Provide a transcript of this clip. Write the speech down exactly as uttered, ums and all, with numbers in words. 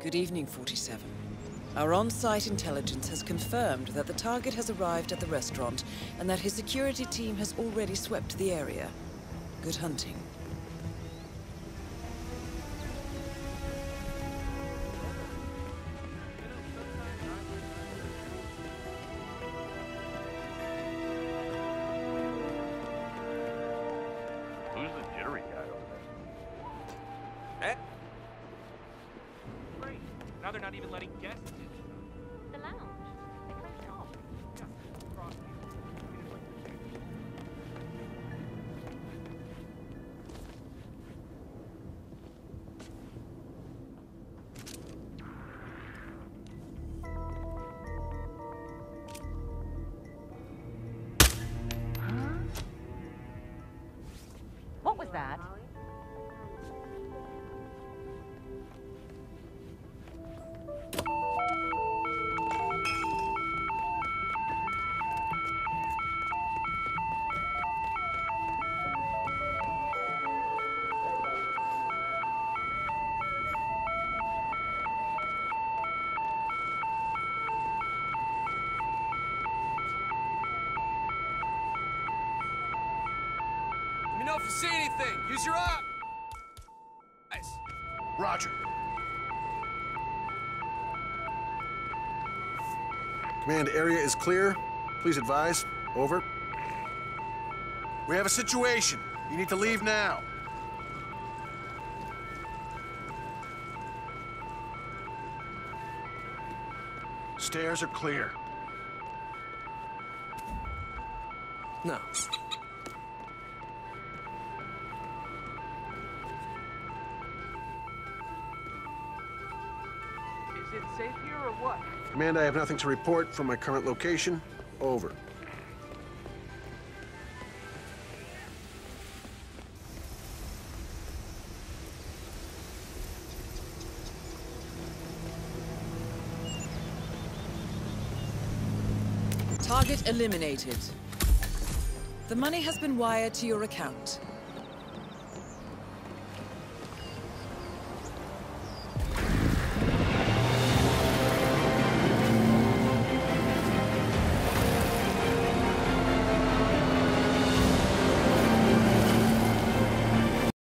Good evening, forty-seven. Our on-site intelligence has confirmed that the target has arrived at the restaurant and that his security team has already swept the area. Good hunting. Who's the jittery guy over there? Eh? Great. Now they're not even letting guests in. The lounge. They closed it off. Yeah, cross What was that? Let me know if you see anything. Use your eye. Nice. Roger. Command, area is clear. Please advise. Over. We have a situation. You need to leave now. Stairs are clear. No. Is it safe here or what? Command, I have nothing to report from my current location. Over. Target eliminated. The money has been wired to your account.